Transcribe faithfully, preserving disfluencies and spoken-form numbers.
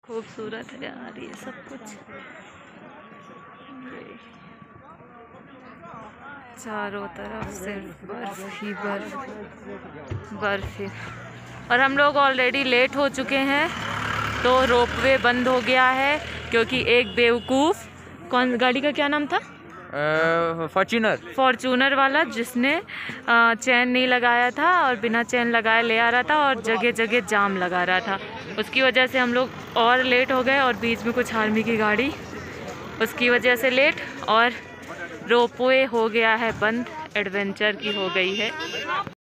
खूबसूरत है यार ये सब कुछ, चारों तरफ सिर्फ बर्फ ही बर्फ बर्फ ही। और हम लोग ऑलरेडी लेट हो चुके हैं, तो रोपवे बंद हो गया है क्योंकि एक बेवकूफ़, कौन गाड़ी का क्या नाम था, फॉर्च्यूनर फॉर्च्यूनर वाला, जिसने चैन नहीं लगाया था और बिना चैन लगाए ले आ रहा था और जगह जगह जाम लगा रहा था। उसकी वजह से हम लोग और लेट हो गए, और बीच में कुछ आर्मी की गाड़ी, उसकी वजह से लेट, और रोपवे हो गया है बंद, एडवेंचर की हो गई है।